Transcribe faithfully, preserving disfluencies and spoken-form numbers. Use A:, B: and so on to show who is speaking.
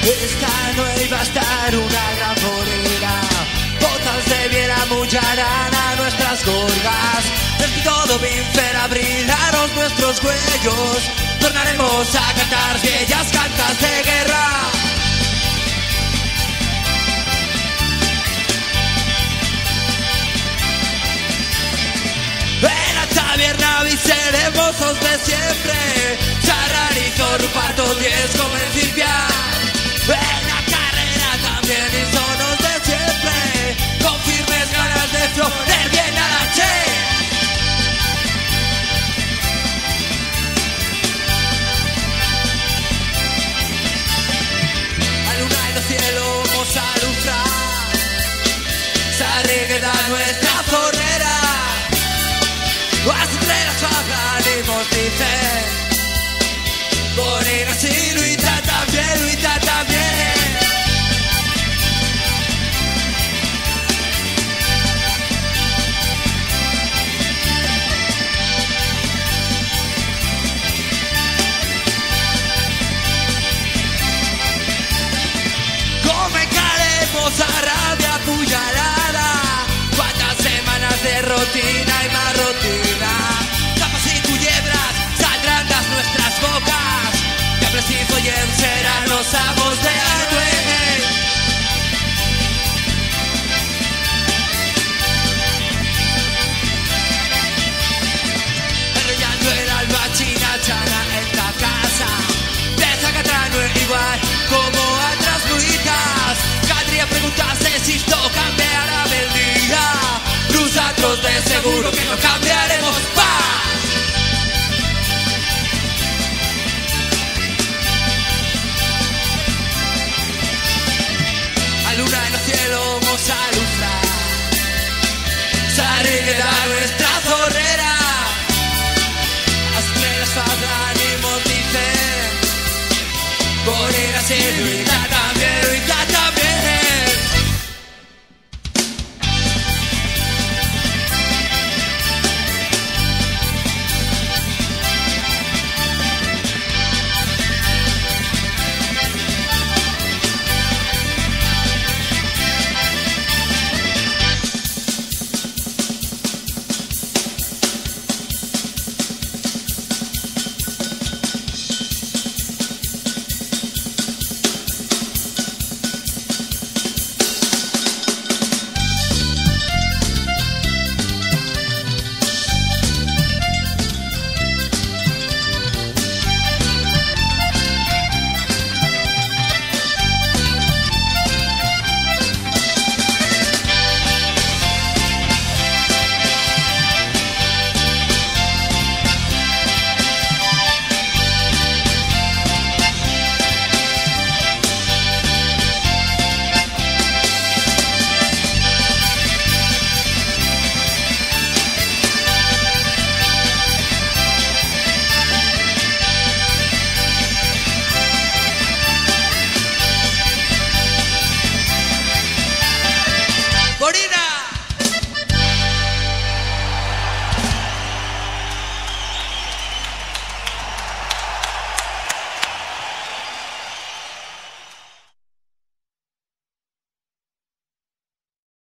A: Esta no iba a estar una gran forera. Botas de viera mullarán a nuestras gorgas. Desde todo vincer abrilaros nuestros cuellos. Tornaremos a cantar bellas cantas de guerra. En la taberna avisaremos los de siempre. Sarrarizo, rupato, diez, comer, cirviar. En la carrera también y son los de siempre. Con firmes ganas de florecer bien a la che. A luna y los cielos vamos a lustrar. Sarrigueda nuestra fornera. Las estrellas hablaremos, dicen. Bonita, sí, Luita también, Luita también. Comentaremos a rabia puñalada. Cuántas semanas de rutina y más rutina. Capas y culebras saldrán de nuestras bocas. Que preciso y en serán los amos de Anuel. Enrollando el alba china chana en la casa. De Zacatrano igual como otras luitas. Caldría preguntarse si estoy